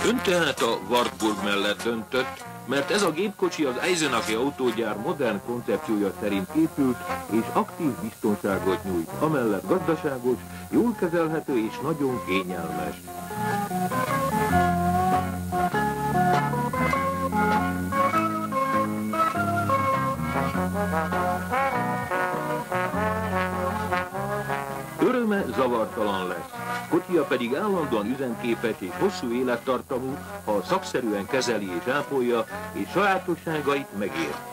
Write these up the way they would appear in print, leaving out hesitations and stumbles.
Ön tehát a Wartburg mellett döntött, mert ez a gépkocsi az Eisenach autógyár modern koncepciója szerint épült, és aktív biztonságot nyújt, amellett gazdaságos, jól kezelhető és nagyon kényelmes. Öröme zavartalan lesz, kocsija pedig állandóan üzemképes és hosszú élettartamú, ha szakszerűen kezeli és ápolja, és sajátosságait megérti.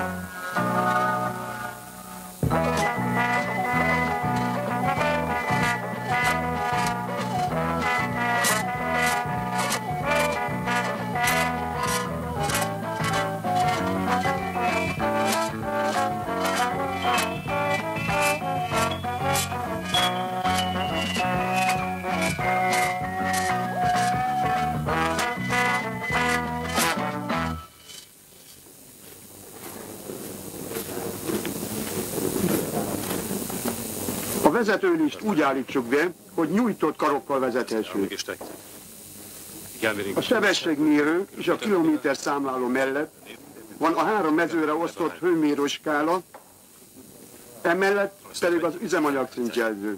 A vezetőlist úgy állítsuk be, hogy nyújtott karokkal vezethessük. A sebességmérő és a kilométer számláló mellett van a 3 mezőre osztott hőmérőskála, emellett pedig az üzemanyagszintjelző.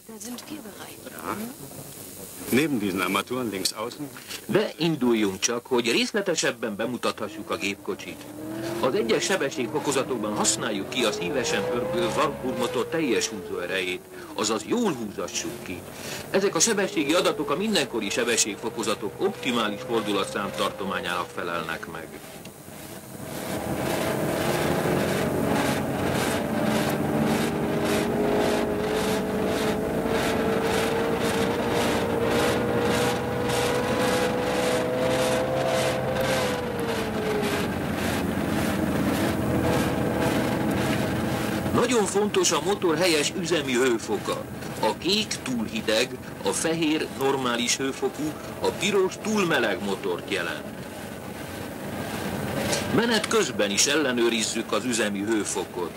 Neben diesen Armaturen links außen. De induljunk csak, hogy részletesebben bemutathassuk a gépkocsit. Az egyes sebességfokozatokban használjuk ki a szívesen pörgő Wartburg motor teljes húzóerejét, azaz jól húzassuk ki. Ezek a sebességi adatok a mindenkori sebességfokozatok optimális fordulatszám tartományának felelnek meg. Nagyon fontos a motor helyes üzemi hőfoka. A kék túl hideg, a fehér normális hőfokú, a piros túl meleg motort jelent. Menet közben is ellenőrizzük az üzemi hőfokot.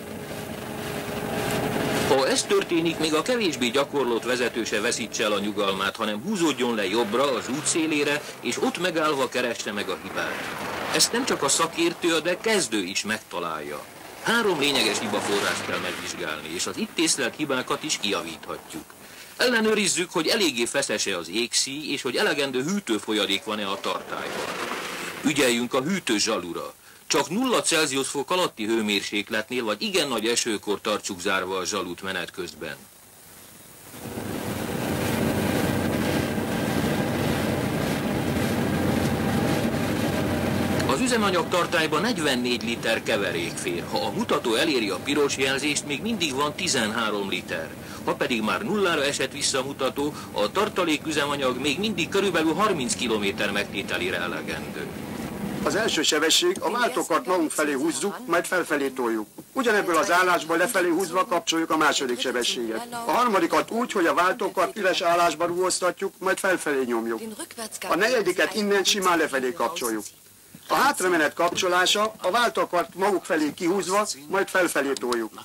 Ha ez történik, még a kevésbé gyakorlott vezető se veszítse el a nyugalmát, hanem húzódjon le jobbra, az út szélére, és ott megállva keresse meg a hibát. Ezt nem csak a szakértő, de kezdő is megtalálja. 3 lényeges hibaforrást kell megvizsgálni, és az itt észlelt hibákat is kijavíthatjuk. Ellenőrizzük, hogy eléggé feszes-e az égszíj, és hogy elegendő hűtőfolyadék van-e a tartályban. Ügyeljünk a hűtő zsalura. Csak 0 Celsius fok alatti hőmérsékletnél, vagy igen nagy esőkor tartsuk zárva a zsalut menet közben. Az üzemanyagtartályban 44 liter keverék fér. Ha a mutató eléri a piros jelzést, még mindig van 13 liter. Ha pedig már nullára esett vissza a mutató, a tartalék üzemanyag még mindig körülbelül 30 km megtételére elegendő. Az első sebesség, a váltókart magunk felé húzzuk, majd felfelé toljuk. Ugyanebből az állásból lefelé húzva kapcsoljuk a második sebességet. A harmadikat úgy, hogy a váltókart üres állásba rugóztatjuk, majd felfelé nyomjuk. A negyediket innen simán lefelé kapcsoljuk. A hátramenet kapcsolása a váltókart maguk felé kihúzva, majd felfelé toljuk.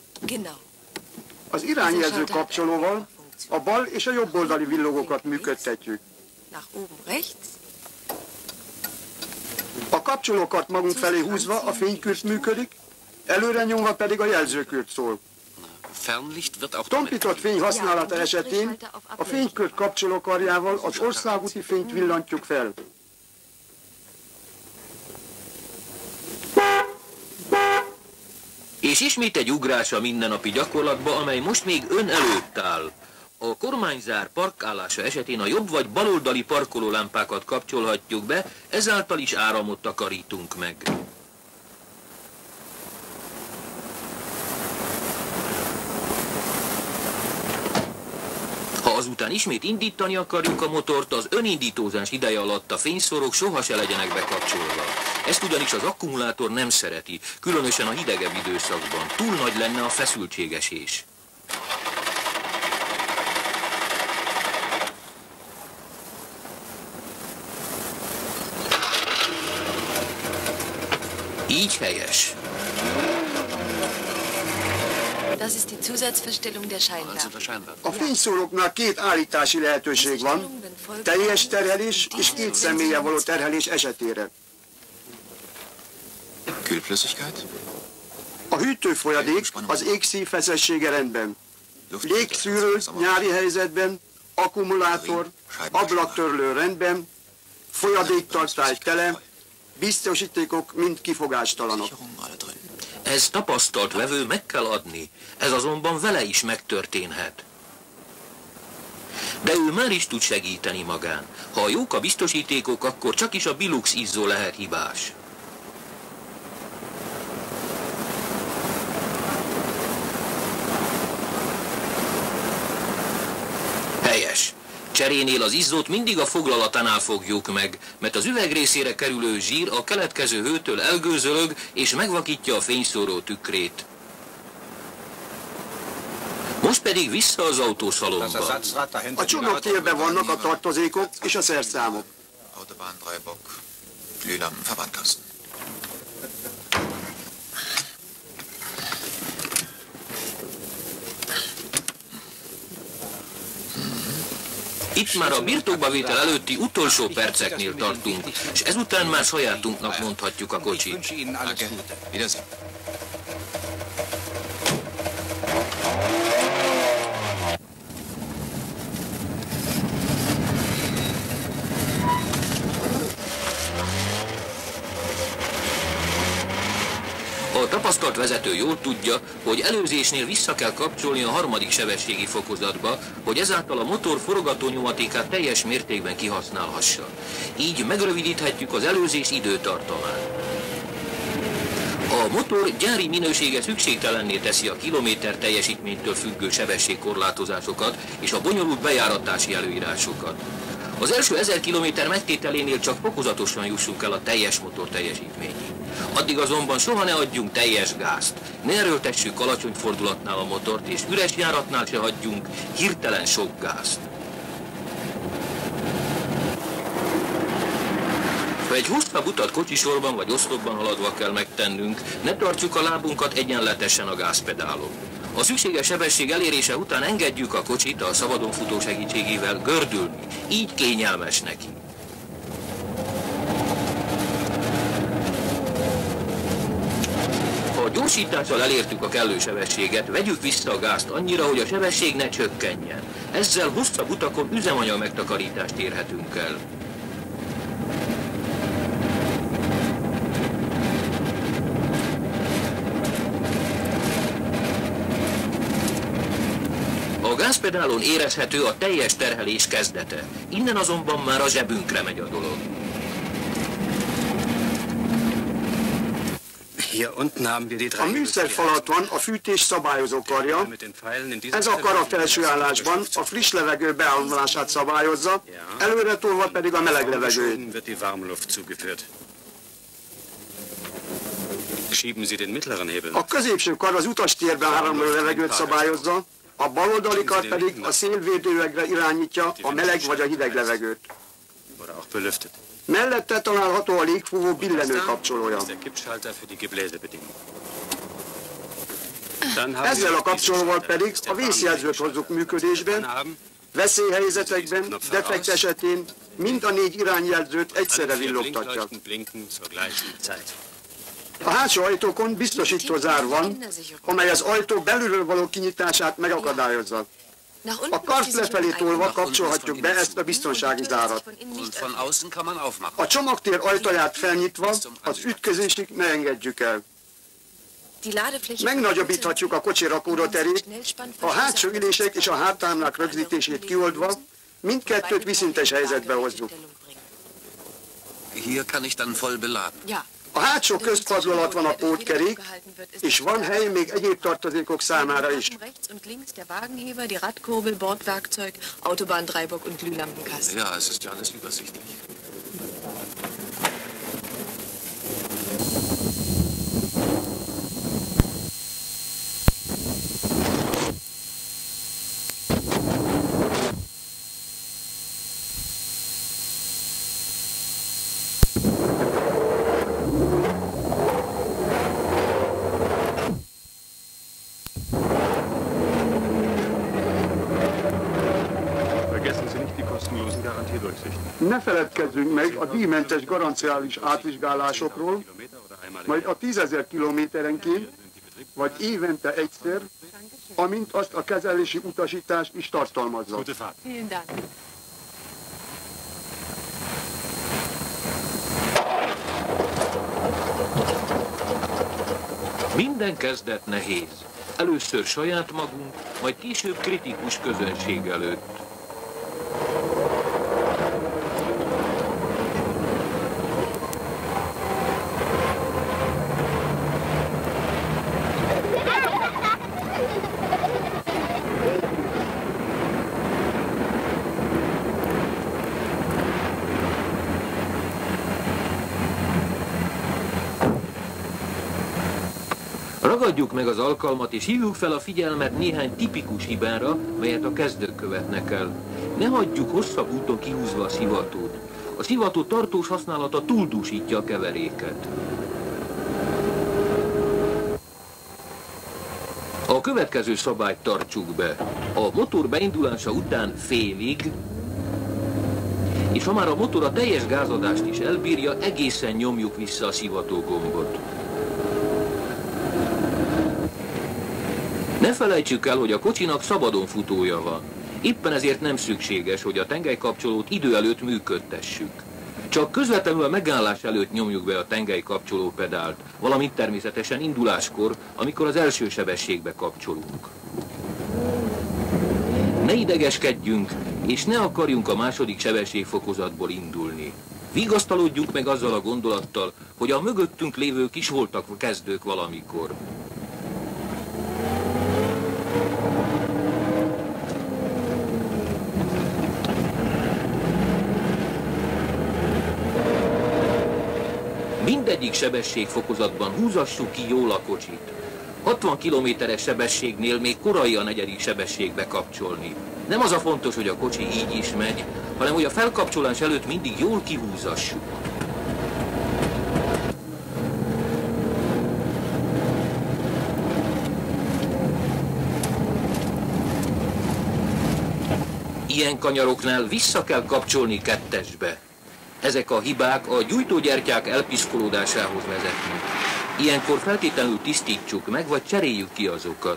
Az irányjelző kapcsolóval a bal és a jobb oldali villogókat működtetjük. A kapcsolókart magunk felé húzva a fénykürt működik, előre nyomva pedig a jelzőkürt szól. Tompított fény használata esetén a fénykürt kapcsolókarjával az országúti fényt villantjuk fel. És ismét egy ugrás a mindennapi gyakorlatba, amely most még ön előtt áll. A kormányzár parkállása esetén a jobb vagy baloldali parkolólámpákat kapcsolhatjuk be, ezáltal is áramot takarítunk meg. Ha azután ismét indítani akarjuk a motort, az önindítózás ideje alatt a fényszorok soha se legyenek bekapcsolva. Ezt ugyanis az akkumulátor nem szereti, különösen a hidegebb időszakban. Túl nagy lenne a feszültségesés. Így helyes. Das ist die Zusatzverstellung der Scheinwerfer. A fényszóróknál két állítási lehetőség van, teljes terhelés és két személlyel való terhelés esetére. Kühlflüssigkeit? A hűtőfolyadék az égszív feszessége rendben. Légszűrő nyári helyzetben, akkumulátor, ablaktörlő rendben, folyadéktartály tele, biztosítékok mind kifogástalanok. Ez tapasztalt vevő meg kell adni, ez azonban vele is megtörténhet. De ő már is tud segíteni magán. Ha jók a biztosítékok, akkor csak is a Bilux izzó lehet hibás. Helyes. Cserénél az izzót mindig a foglalatánál fogjuk meg, mert az üveg részére kerülő zsír a keletkező hőtől elgőzölög és megvakítja a fényszóró tükrét. Most pedig vissza az autószalomba. A csomagtérben vannak a tartozékok és a szerszámok. Autobahn Dreibock, Glühlampen, Verbandkasten. Itt már a birtokba vétel előtti utolsó perceknél tartunk, és ezután már sajátunknak mondhatjuk a kocsit. Danke. Wiedersehen. A tapasztalt vezető jól tudja, hogy előzésnél vissza kell kapcsolni a harmadik sebességi fokozatba, hogy ezáltal a motor forgatónyomatékát teljes mértékben kihasználhassa. Így megrövidíthetjük az előzés időtartamát. A motor gyári minősége szükségtelenné teszi a kilométer teljesítménytől függő sebességkorlátozásokat és a bonyolult bejáratási előírásokat. Az első 1000 km megtételénél csak fokozatosan jussunk el a teljes motor teljesítményig. Addig azonban soha ne adjunk teljes gázt, ne erőltessük alacsony fordulatnál a motort, és üres járatnál se hagyjunk hirtelen sok gázt. Ha egy hosszabb utat kocsisorban vagy oszlopban haladva kell megtennünk, ne tartsuk a lábunkat egyenletesen a gázpedálon. A szükséges sebesség elérése után engedjük a kocsit a szabadon futó segítségével gördülni, így kényelmes neki. Ha a gyorsítással elértük a kellő sebességet, vegyük vissza a gázt annyira, hogy a sebesség ne csökkenjen. Ezzel hosszabb utakon üzemanyag megtakarítást érhetünk el. A gázpedálon érezhető a teljes terhelés kezdete. Innen azonban már a zsebünkre megy a dolog. A műszerfal alatt van a fűtés szabályozó karja. Ez a kar a felső állásban a friss levegő beáramlását szabályozza, előre tolva pedig a meleg levegőt. A középső kar az utastérben áramló levegőt szabályozza, a baloldali kar pedig a szélvédőüvegre irányítja a meleg vagy a hideg levegőt. Mellette található a légfúvó billenő kapcsolója. Ezzel a kapcsolóval pedig a vészjelzőt hozzuk működésben, veszélyhelyzetekben, defekt esetén mind a 4 irányjelzőt egyszerre villogtatja. A hátsó ajtókon biztosító zár van, amely az ajtó belülről való kinyitását megakadályozza. A kart lefelé tolva kapcsolhatjuk be ezt a biztonsági zárat. A csomagtér ajtaját felnyitva az ütközésig ne engedjük el. Megnagyobbíthatjuk a kocsi rakóraterét, a hátsó ülések és a háttámlák rögzítését kioldva, mindkettőt viszintes helyzetbe hozzuk. Hier kann ich dann voll beladen. A hátsó közpadló alatt van a pótkerék, és van hely még egyéb tartozékok számára is. Autobahn Dreibock und Glühlampenkasten. Ja, es ist ja alles übersichtlich. Ne feledkezzünk meg a díjmentes garanciális átvizsgálásokról, majd a 10 000 kilométerenként, vagy évente egyszer, amint azt a kezelési utasítás is tartalmazza. Minden kezdet nehéz. Először saját magunk, majd később kritikus közönség előtt. Ragadjuk meg az alkalmat és hívjuk fel a figyelmet néhány tipikus hibára, melyet a kezdők követnek el. Ne hagyjuk hosszabb úton kihúzva a szivatót. A szivató tartós használata túldúsítja a keveréket. A következő szabályt tartsuk be. A motor beindulása után félig, és ha már a motor a teljes gázadást is elbírja, egészen nyomjuk vissza a szivató gombot. Ne felejtsük el, hogy a kocsinak szabadon futója van. Éppen ezért nem szükséges, hogy a tengelykapcsolót idő előtt működtessük. Csak közvetlenül a megállás előtt nyomjuk be a tengelykapcsoló pedált, valamint természetesen induláskor, amikor az első sebességbe kapcsolunk. Ne idegeskedjünk, és ne akarjunk a második sebességfokozatból indulni. Vigasztalodjunk meg azzal a gondolattal, hogy a mögöttünk lévők is voltak kezdők valamikor. Mindegyik sebességfokozatban húzassuk ki jól a kocsit. 60 km/s sebességnél még korai a negyedik sebességbe kapcsolni. Nem az a fontos, hogy a kocsi így is megy, hanem hogy a felkapcsolás előtt mindig jól kihúzassuk. Ilyen kanyaroknál vissza kell kapcsolni kettesbe. Ezek a hibák a gyújtógyertyák elpiszkolódásához vezetnek. Ilyenkor feltétlenül tisztítsuk meg, vagy cseréljük ki azokat.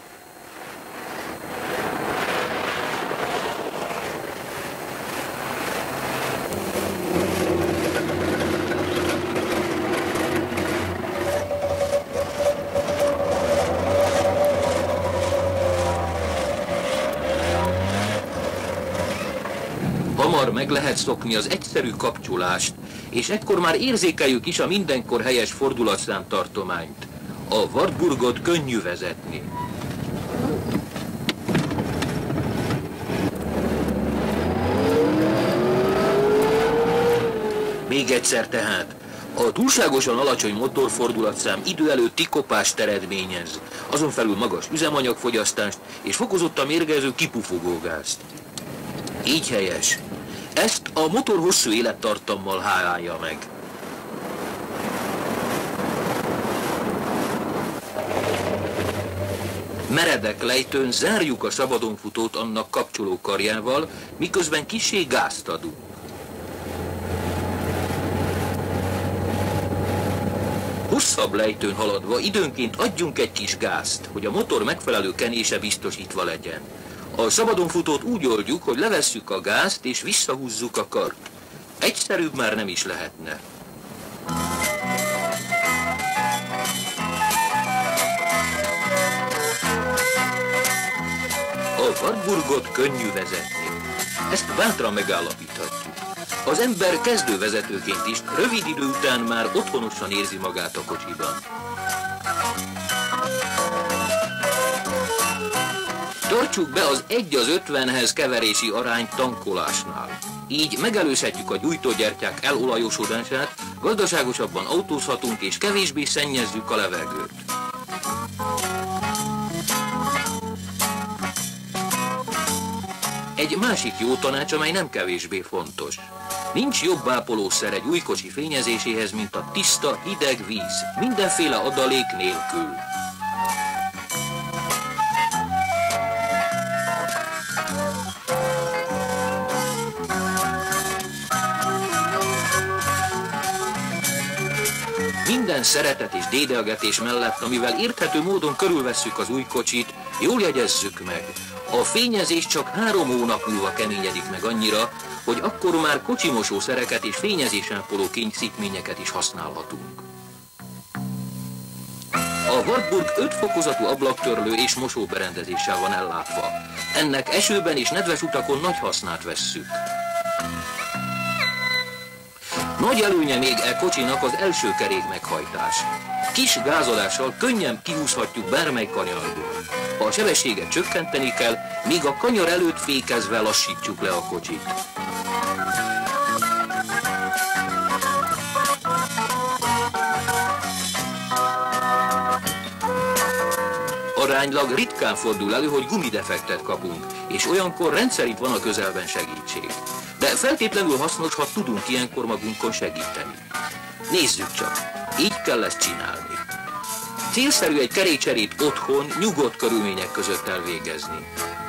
Hamar meg lehet szokni az egyszerű kapcsolást, és ekkor már érzékeljük is a mindenkor helyes fordulatszám tartományt. A Wartburgot könnyű vezetni. Még egyszer tehát, a túlságosan alacsony motorfordulatszám idő előtti kopást eredményez, azon felül magas üzemanyagfogyasztást és fokozottan mérgező kipufogógázt. Így helyes. Ezt a motor hosszú élettartammal hálálja meg. Meredek lejtőn zárjuk a szabadon futót annak kapcsolókarjával, miközben kissé gázt adunk. Hosszabb lejtőn haladva időnként adjunk egy kis gázt, hogy a motor megfelelő kenése biztosítva legyen. A szabadon futót úgy oldjuk, hogy levesszük a gázt és visszahúzzuk a kart. Egyszerűbb már nem is lehetne. A Wartburgot könnyű vezetni. Ezt bátran megállapíthatjuk. Az ember kezdővezetőként is rövid idő után már otthonosan érzi magát a kocsiban. Tartsuk be az 1:50-hez keverési arányt tankolásnál. Így megelőzhetjük a gyújtógyertyák elolajosodását, gazdaságosabban autózhatunk és kevésbé szennyezzük a levegőt. Egy másik jó tanács, amely nem kevésbé fontos. Nincs jobb ápolószer egy új kocsi fényezéséhez, mint a tiszta, hideg víz, mindenféle adalék nélkül. Minden szeretet és dédelgetés mellett, amivel érthető módon körülvesszük az új kocsit, jól jegyezzük meg, a fényezés csak 3 hónap múlva keményedik meg annyira, hogy akkor már kocsimosó szereket és fényezésápoló kényszítményeket is használhatunk. A Wartburg 5 fokozatú ablaktörlő és mosóberendezéssel van ellátva. Ennek esőben és nedves utakon nagy hasznát vesszük. Nagy előnye még e kocsinak az első kerék meghajtás. Kis gázolással könnyen kihúzhatjuk bármely kanyarból. Ha a sebességet csökkenteni kell, míg a kanyar előtt fékezve lassítjuk le a kocsit. Aránylag ritkán fordul elő, hogy gumidefektet kapunk, és olyankor rendszerint van a közelben segítség. De feltétlenül hasznos, ha tudunk ilyenkor magunkon segíteni. Nézzük csak, így kell ezt csinálni. Célszerű egy kerékcserét otthon, nyugodt körülmények között elvégezni.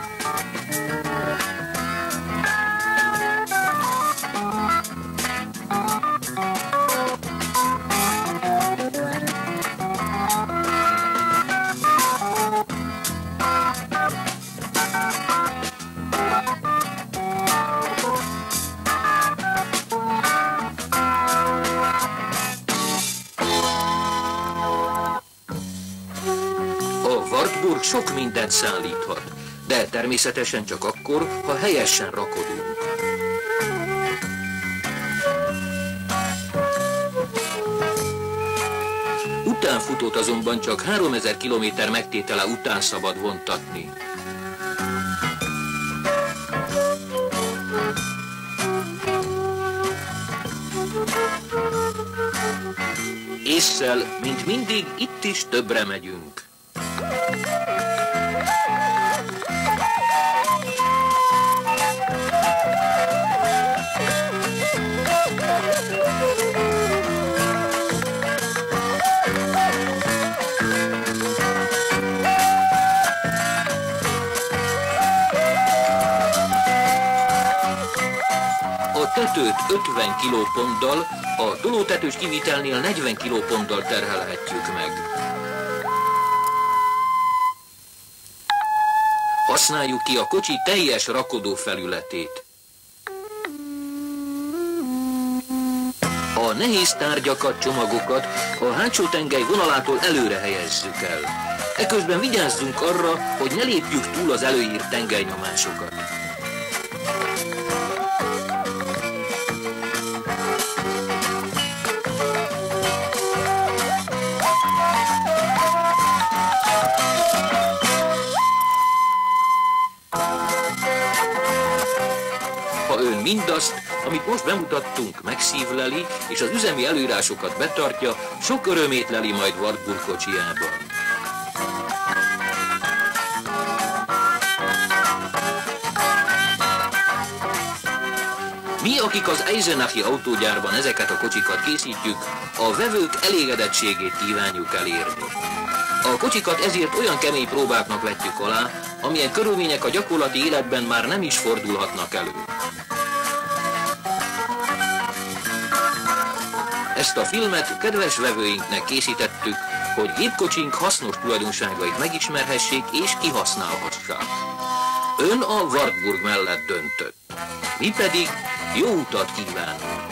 Sok mindent szállíthat, de természetesen csak akkor, ha helyesen rakodunk. Utánfutót azonban csak 3000 km megtétele után szabad vontatni. Ésszel, mint mindig, itt is többre megyünk. A tetőt 50 kilóponttal, a tolótetős kivitelnél 40 kilóponttal terhelhetjük meg. Használjuk ki a kocsi teljes rakodó felületét. A nehéz tárgyakat, csomagokat a hátsó tengely vonalától előre helyezzük el. Eközben vigyázzunk arra, hogy ne lépjük túl az előírt tengelynyomásokat. Ha ön mindazt, amit most bemutattunk, megszívleli, és az üzemi előírásokat betartja, sok örömét leli majd Wartburg kocsijában. Mi, akik az Eisenachi autógyárban ezeket a kocsikat készítjük, a vevők elégedettségét kívánjuk elérni. A kocsikat ezért olyan kemény próbáknak vetjük alá, amilyen körülmények a gyakorlati életben már nem is fordulhatnak elő. Ezt a filmet kedves vevőinknek készítettük, hogy gépkocsink hasznos tulajdonságait megismerhessék és kihasználhassák. Ön a Wartburg mellett döntött. Mi pedig jó utat kívánunk!